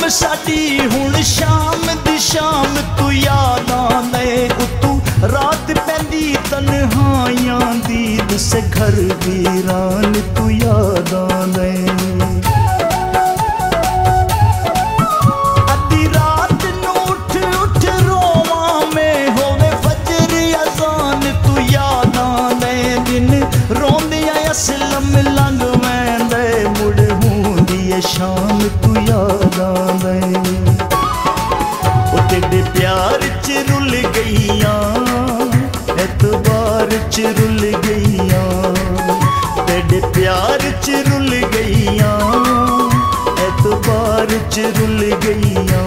साडी हुण शाम दी शाम तू याद आंदे तू रात पैंदी तन्हाइयां दी दसे घर वीरान तू याद आंदे अद्धी रात नू उठ उठ रोवां मैं होवे फजर अज़ान तू याद आंदे दिन रोंदियां असलम लंघ वैंदे मुड़ हुंदी है शाम तू याद आंदे ओ तेरे प्यार च रुल गईयां एतबार च रुल गईयां तेरे प्यार च रुल गईयां एतबार च रुल गईयां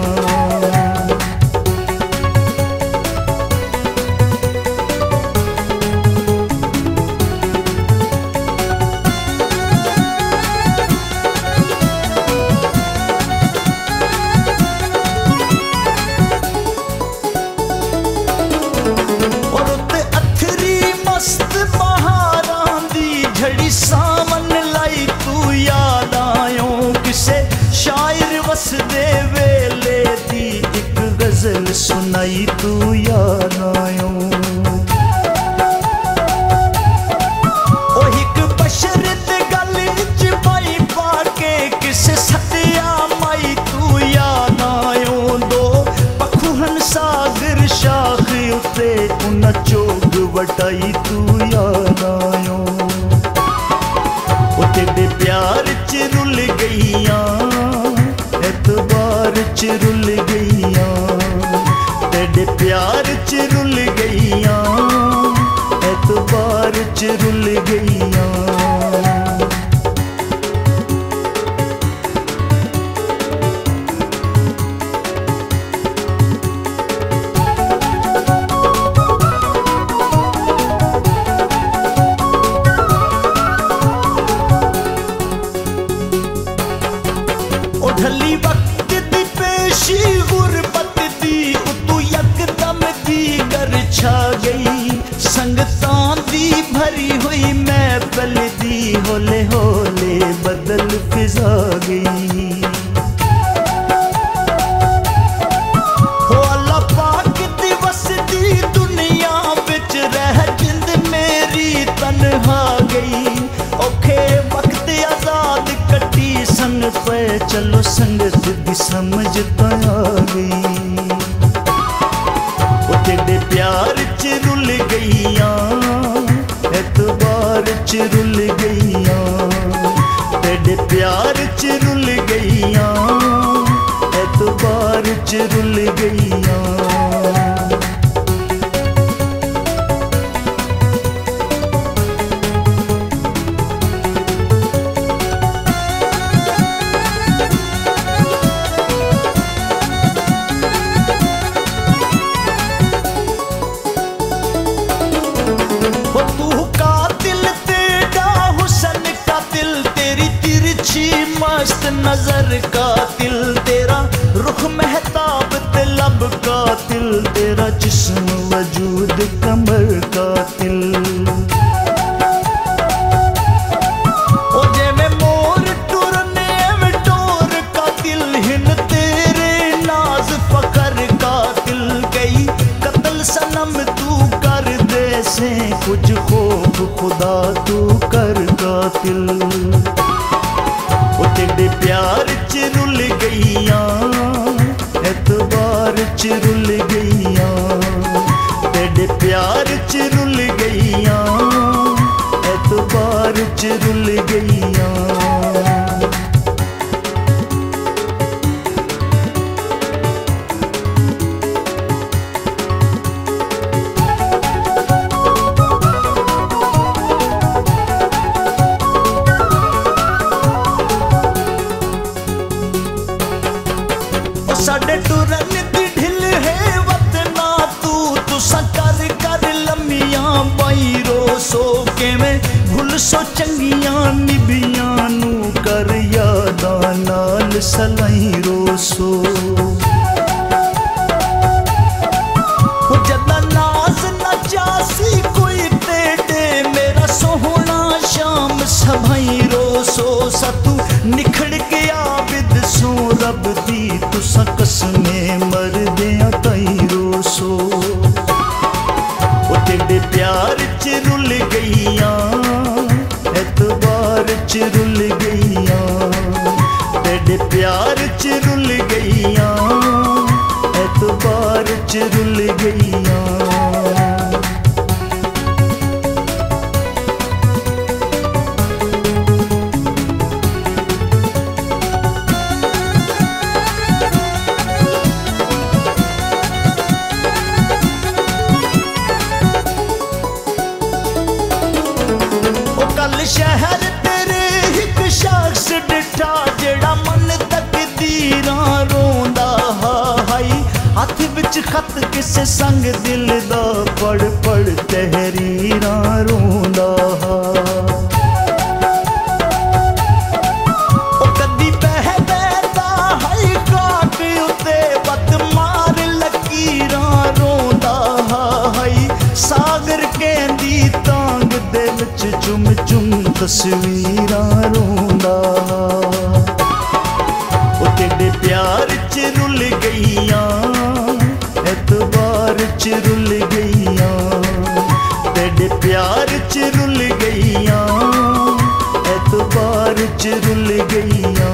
सावन लाई तू याद आयो किसे शायर वस दे वेले दी एक गजल सुनाई तू याद आयो ओ एक बशर ते गल च पाई पाके किसे सतिया माई तू याद आयो दो पखुहन सागर शाख उते उन चोग वटाई तू याद आयो तेरे प्यार च रुल गईयां एतबार च रुल गईयां तेरे प्यार च रुल गईयां एतबार च रुल गईयां ढली वक्त दी पेशी गुरबत दी तू यकदम दी कर छा गई संगतां दी भरी हुई महफिल दी होले होले बदल फिजा गई हो अल्लाह पाक दी वसदी दुनिया विच रह जिंद मेरी तन्हा गई औखे वक्त आजाद कटी संग पे चलो संगत दी समझ तो आ गई ओ तेरे प्यार च रुल गईयां एतबार च रुल गईयां तेरे प्यार च रुल गईयां एतबार च रुल गईयां मस्त नजर का दिल तेरा रुख महताब ते लब का दिल तेरा जिस्म वजूद कमर का दिल ओ जे में मोर टुरने में टोर का दिल हिन तेरे नाज फकर का दिल गई कत्ल सनम तू कर दे से कुछ खौफ खुदा तू कर कातिल तेरे प्यार च रुल गईयां एतबार च रुल गईयां तेरे प्यार च रुल गईयां एतबार च रुल गईयां साडे टुरन दी ढिल है वतना तू तुसा कर कर लम्मियां बाई रोसो के में भूल सो चंगियां निबियां नू कर यादां नाल सलाई रोसो जदा नाज नचासी कोई तेरे मेरा सोहना शाम सभाई रोसो सतू निखड़ के आबिद सो रब दी च रुल गईयां, तेरे प्यार च रुल गईयां, एतबार च रुल गईयां। कल शहर तेरे एक शख्स डिठा जेड़ा मन तकदीरां रोंदा हाई, हथ विच खत किसे संग दिल दा पढ़ पढ़ तहरीरां रोंदा हा। ओ कदी बह बैठा हाई काट उते बत मार लकीरां रोंदा हाई, सागर कहंदी तांग दे विच चुम चुम तस्वीरां रोंदा। ओ तेरे प्यार च रुल गईयां, एतबार च रुल गईयां, तेरे प्यार च रुल गईयां, एतबार च रुल गईयां।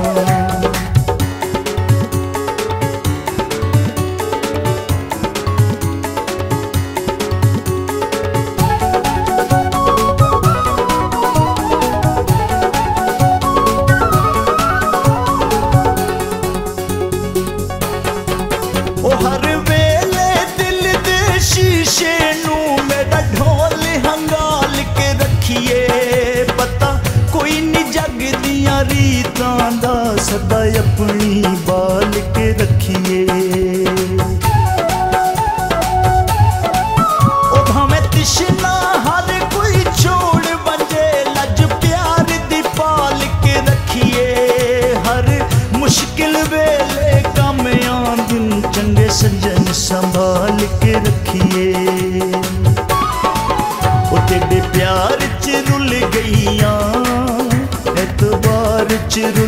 हर वेले दिल दे शीशे नू मेरा ढोल हंगाल के रखिए, पता कोई नी जग दियां रीतां दा सदा अपनी बाल के रखिए। ओ भावें तिशना हर कोई छोड़ बंजे, लज प्यार दी पाल के रखिए, हर मुश्किल वेले कम आंदिन चंगे सज्जन संभाल के रखिए। ओ तेरे प्यार च रुल गईयां, एतबार च रुल